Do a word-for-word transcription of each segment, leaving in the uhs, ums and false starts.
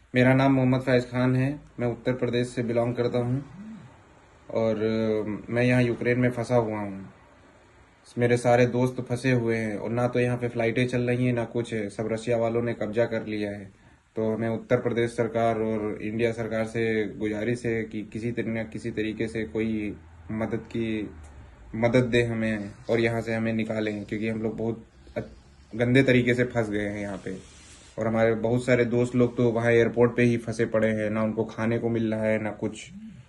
मेरा नाम मोहम्मद फैज़ खान है। मैं उत्तर प्रदेश से बिलोंग करता हूँ और मैं यहाँ यूक्रेन में फंसा हुआ हूँ। मेरे सारे दोस्त फंसे हुए हैं और ना तो यहाँ पे फ्लाइटें चल रही हैं ना कुछ है। सब रशिया वालों ने कब्जा कर लिया है। तो हमें उत्तर प्रदेश सरकार और इंडिया सरकार से गुजारिश है कि किसी तरह किसी तरीके से कोई मदद की मदद दे हमें और यहाँ से हमें निकालें, क्योंकि हम लोग बहुत गंदे तरीके से फंस गए हैं यहाँ पे। और हमारे बहुत सारे दोस्त लोग तो वहाँ एयरपोर्ट पे ही फंसे पड़े हैं, ना उनको खाने को मिल रहा है ना कुछ।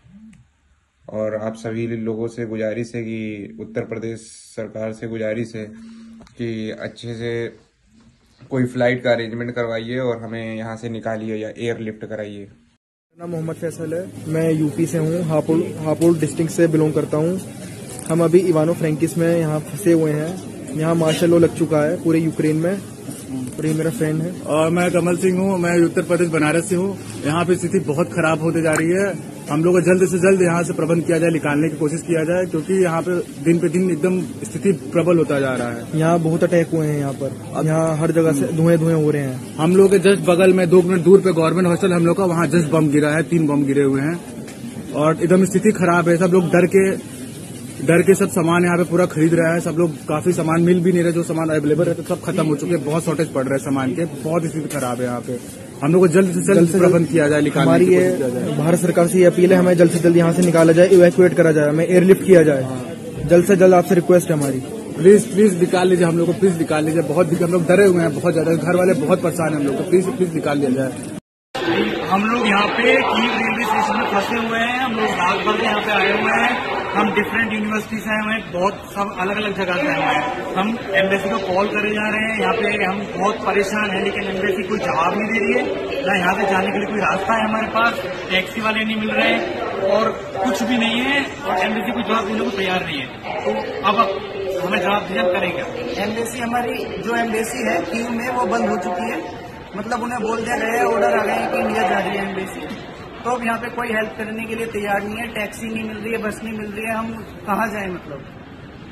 और आप सभी लोगों से गुजारिश है कि उत्तर प्रदेश सरकार से गुजारिश है कि अच्छे से कोई फ्लाइट का अरेंजमेंट करवाइए और हमें यहाँ से निकालिए या एयरलिफ्ट कराइए। मेरा नाम मोहम्मद फैसल है। मैं यूपी से हूँ, हापुड़ हापुड़ डिस्ट्रिक्ट से बिलोंग करता हूँ। हम अभी इवानो फ्रैंकिस में यहाँ फंसे हुए हैं। यहाँ मार्शल लॉ लग चुका है पूरे यूक्रेन में और ये मेरा फ्रेंड है। और मैं कमल सिंह हूँ, मैं उत्तर प्रदेश बनारस से हूँ। यहाँ पे स्थिति बहुत खराब होती जा रही है। हम लोग को जल्द से जल्द यहाँ से प्रबंध किया जाए, निकालने की कोशिश किया जाए, क्योंकि यहाँ पे दिन पे दिन एकदम स्थिति प्रबल होता जा रहा है। यहाँ बहुत अटैक हुए हैं। यहाँ पर यहाँ हर जगह से धुएं धुएं हो रहे हैं। हम लोग के जस्ट बगल में दो मिनट दूर पे गवर्नमेंट हॉस्टल हम लोग का, वहाँ जस्ट बम गिरा है, तीन बम गिरे हुए हैं और एकदम स्थिति खराब है। सब लोग डर के डर के सब सामान यहाँ पे पूरा खरीद रहा है। सब लोग काफी सामान मिल भी नहीं रहे, जो सामान अवेलेबल रहते सब खत्म हो चुके हैं। बहुत शॉर्टेज पड़ रहा है सामान के, बहुत स्थिति खराब है यहाँ पे। हम लोग को जल्द से जल्द प्रबंध किया जाए, निकालने की कोशिश किया जाए। भारत सरकार से ये अपील है, हमें जल्द से जल्द यहाँ से निकाला जाए, इवैक्यूएट करा जाए, हमें एयरलिफ्ट किया जाए। जल्द से जल्द आपसे रिक्वेस्ट है हमारी। प्लीज प्लीज निकाल लीजिए, हम लोग को प्लीज निकाल लीजिए। बहुत हम लोग डरे हुए हैं, बहुत ज्यादा। घर वाले बहुत परेशान है हम लोग को, प्लीज प्लीज निकाल लिया जाए। हम लोग यहाँ पे कीव रेलवे स्टेशन में फंसे हुए हैं। हम लोग रात भर यहाँ पे आए हुए हैं। हम डिफरेंट यूनिवर्सिटी से आए हुए हैं, बहुत सब अलग अलग जगह से आए हुए हैं। हम एम्बेसी को कॉल करे जा रहे हैं। यहाँ पे हम बहुत परेशान हैं, लेकिन एम्बेसी कोई जवाब नहीं दे रही है। ना यहाँ से जाने के लिए कोई रास्ता है हमारे पास, टैक्सी वाले नहीं मिल रहे हैं और कुछ भी नहीं है। और एम्बेसी कोई जवाब देने को तैयार नहीं है। तो अब हमें जवाब दिया करेगा। एम्बेसी हमारी जो एम्बेसी है कीव में, वो बंद हो चुकी है। मतलब उन्हें बोल दिया गया है, ऑर्डर आ गए हैं कि इंडिया जा रही है एम्बेसी। तो अब यहाँ पे कोई हेल्प करने के लिए तैयार नहीं है। टैक्सी नहीं मिल रही है, बस नहीं मिल रही है। हम कहाँ जाएं मतलब।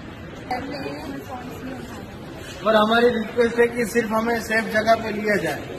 और हमारी रिक्वेस्ट है कि सिर्फ हमें सेफ जगह पे लिया जाए।